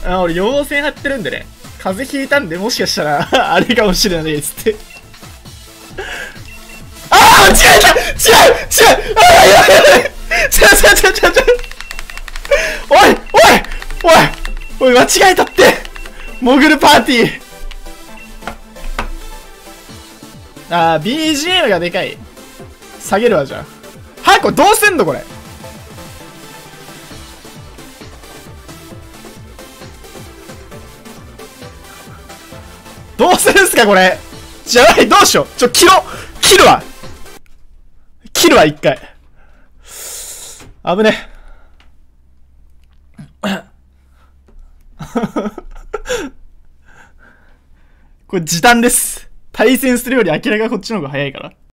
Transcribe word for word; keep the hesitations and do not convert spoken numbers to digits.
あ、俺、陽線張ってるんでね。風邪ひいたんで、もしかしたら、あれかもしれないっつって。ああ、違えた、違う違う、ああ、やばいやばい、違う違う違う違う違う、おいおいおいおい、間違えたって、モグルパーティー。ああ、ビージーエム がでかい。下げるわ、じゃあ。は、これどうせんのこれ。どうするんすかこれ。じゃあ、どうしよう。ちょ、切ろう。切るわ。切るわ、一回。危ね。これ時短です。対戦するより明らかこっちの方が早いから。